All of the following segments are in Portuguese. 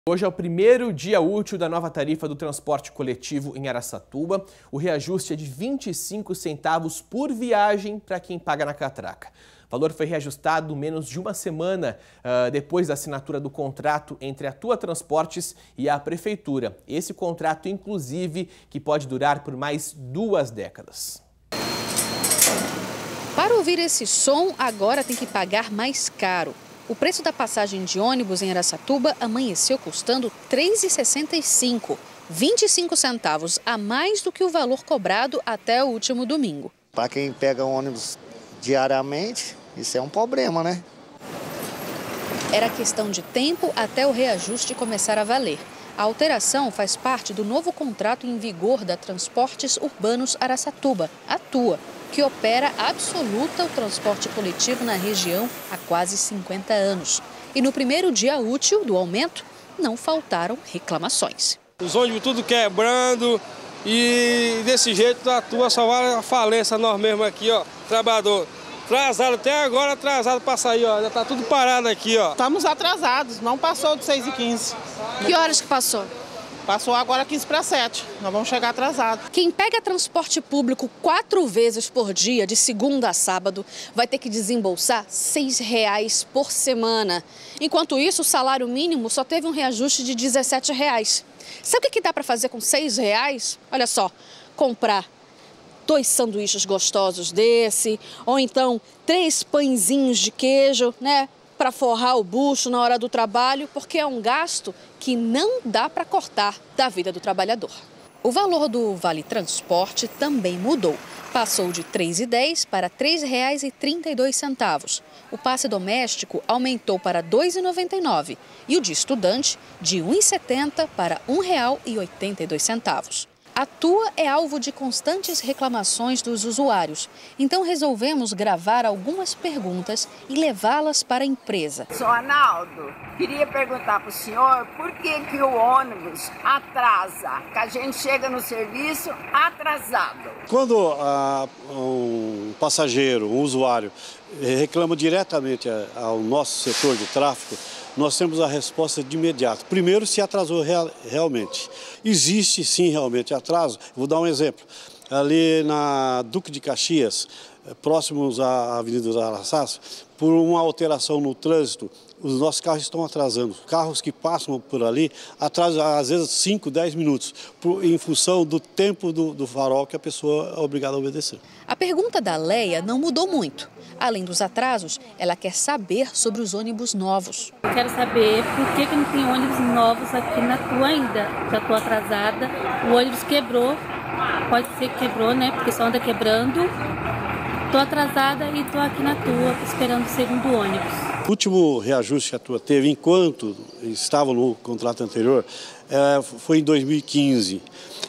Hoje é o primeiro dia útil da nova tarifa do transporte coletivo em Araçatuba. O reajuste é de 25 centavos por viagem para quem paga na catraca. O valor foi reajustado menos de uma semana depois da assinatura do contrato entre a Tua Transportes e a Prefeitura. Esse contrato, inclusive, que pode durar por mais 2 décadas. Para ouvir esse som, agora tem que pagar mais caro. O preço da passagem de ônibus em Araçatuba amanheceu custando R$ 3,65, 25 centavos a mais do que o valor cobrado até o último domingo. Para quem pega ônibus diariamente, isso é um problema, né? Era questão de tempo até o reajuste começar a valer. A alteração faz parte do novo contrato em vigor da Transportes Urbanos Araçatuba, a TUA, que opera absoluta o transporte coletivo na região há quase 50 anos. E no primeiro dia útil do aumento, não faltaram reclamações. Os ônibus tudo quebrando e desse jeito a TUA só vai a falência nós mesmos aqui, ó, trabalhador. Atrasado até agora, atrasado para sair, ó, já tá tudo parado aqui, ó. Estamos atrasados, não passou de 6h15. Que horas que passou? Passou agora 15 para 7, nós vamos chegar atrasados. Quem pega transporte público 4 vezes por dia, de segunda a sábado, vai ter que desembolsar R$ 6,00 por semana. Enquanto isso, o salário mínimo só teve um reajuste de R$ 17,00. Sabe o que dá para fazer com R$ 6,00? Olha só, comprar 2 sanduíches gostosos desse, ou então 3 pãezinhos de queijo, né? Para forrar o bucho na hora do trabalho, porque é um gasto que não dá para cortar da vida do trabalhador. O valor do Vale Transporte também mudou. Passou de R$ 3,10 para R$ 3,32. O passe doméstico aumentou para R$ 2,99 e o de estudante de R$ 1,70 para R$ 1,82. A TUA é alvo de constantes reclamações dos usuários, então resolvemos gravar algumas perguntas e levá-las para a empresa. Sou Arnaldo, queria perguntar para o senhor por que o ônibus atrasa, que a gente chega no serviço atrasado. Quando um passageiro, um usuário, reclama diretamente ao nosso setor de tráfego, nós temos a resposta de imediato. Primeiro, se atrasou realmente. Existe sim realmente atraso. Vou dar um exemplo. Ali na Duque de Caxias, próximos à Avenida dos Araçás, por uma alteração no trânsito, os nossos carros estão atrasando. Carros que passam por ali atrasam às vezes 5, 10 minutos, em função do tempo do farol que a pessoa é obrigada a obedecer. A pergunta da Leia não mudou muito. Além dos atrasos, ela quer saber sobre os ônibus novos. Eu quero saber por que não tem ônibus novos aqui na TUA ainda. Já estou atrasada, o ônibus quebrou, pode ser que quebrou, né? Porque só anda quebrando. Estou atrasada e estou aqui na TUA esperando o segundo ônibus. O último reajuste que a TUA teve enquanto estava no contrato anterior foi em 2015,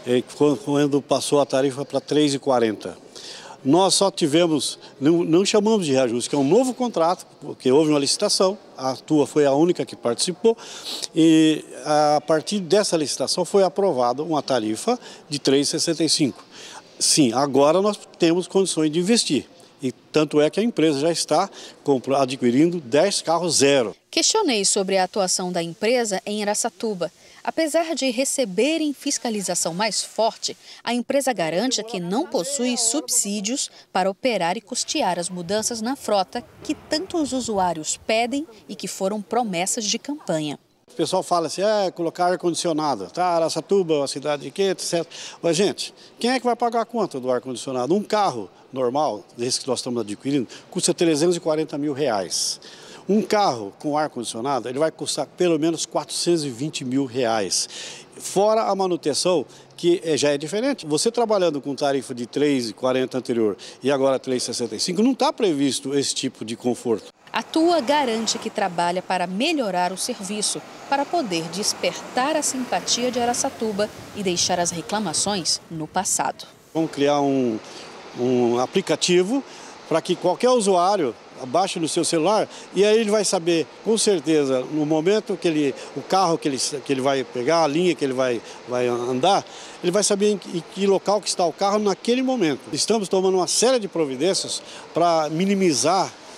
quando passou a tarifa para R$ 3,40. Nós só tivemos, não chamamos de reajuste, que é um novo contrato, porque houve uma licitação, a TUA foi a única que participou, e a partir dessa licitação foi aprovada uma tarifa de R$ 3,65. Sim, agora nós temos condições de investir. E tanto é que a empresa já está adquirindo 10 carros zero. Questionei sobre a atuação da empresa em Araçatuba. Apesar de receberem fiscalização mais forte, a empresa garante que não possui subsídios para operar e custear as mudanças na frota que tantos usuários pedem e que foram promessas de campanha. O pessoal fala assim, colocar ar-condicionado, tá? Araçatuba, uma cidade de quê, etc. Mas, gente, quem é que vai pagar a conta do ar-condicionado? Um carro normal, desse que nós estamos adquirindo, custa R$ 340 mil. Um carro com ar-condicionado, ele vai custar pelo menos R$ 420 mil. Fora a manutenção, que já é diferente. Você trabalhando com tarifa de R$ 3,40 anterior e agora R$ 3,65, não está previsto esse tipo de conforto. A TUA garante que trabalha para melhorar o serviço, para poder despertar a simpatia de Araçatuba e deixar as reclamações no passado. Vamos criar um aplicativo para que qualquer usuário baixe no seu celular e aí ele vai saber, com certeza, no momento que o carro que ele vai pegar, a linha que ele vai andar, ele vai saber em que local que está o carro naquele momento. Estamos tomando uma série de providências para minimizar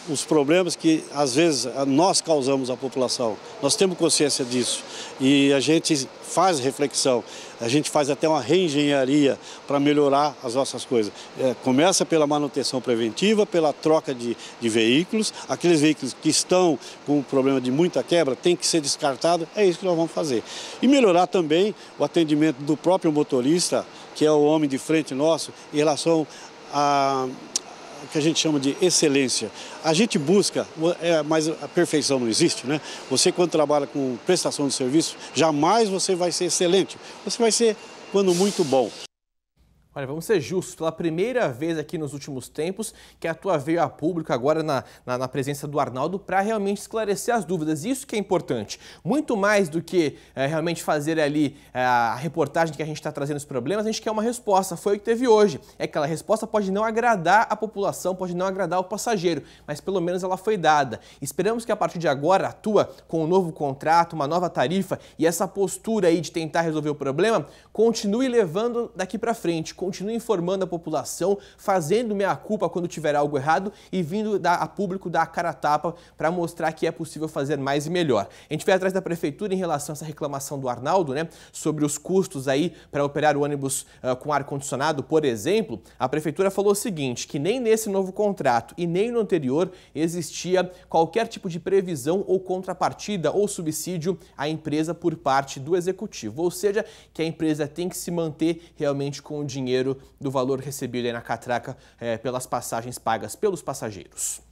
os problemas que às vezes nós causamos à população. Nós temos consciência disso e a gente faz reflexão, a gente faz até uma reengenharia para melhorar as nossas coisas. Começa pela manutenção preventiva, pela troca de veículos, aqueles veículos que estão com problema de muita quebra tem que ser descartado, é isso que nós vamos fazer. E melhorar também o atendimento do próprio motorista, que é o homem de frente nosso, em relação a que a gente chama de excelência. A gente busca, mas a perfeição não existe, né? Você, quando trabalha com prestação de serviço, jamais você vai ser excelente. Você vai ser, quando muito bom. Olha, vamos ser justos, pela primeira vez aqui nos últimos tempos que a tua veio a público agora na presença do Arnaldo para realmente esclarecer as dúvidas. Isso que é importante. Muito mais do que realmente fazer ali a reportagem que a gente está trazendo os problemas, a gente quer uma resposta. Foi o que teve hoje. É que aquela resposta pode não agradar a população, pode não agradar o passageiro, mas pelo menos ela foi dada. Esperamos que a partir de agora a tua, com um novo contrato, uma nova tarifa e essa postura aí de tentar resolver o problema, continue levando daqui para frente. Continue informando a população, fazendo meia-culpa quando tiver algo errado e vindo a público dar a cara a tapa para mostrar que é possível fazer mais e melhor. A gente veio atrás da prefeitura em relação a essa reclamação do Arnaldo, né, sobre os custos aí para operar o ônibus com ar-condicionado, por exemplo. A prefeitura falou o seguinte, que nem nesse novo contrato e nem no anterior existia qualquer tipo de previsão ou contrapartida ou subsídio à empresa por parte do executivo. Ou seja, que a empresa tem que se manter realmente com o dinheiro do valor recebido aí na catraca pelas passagens pagas pelos passageiros.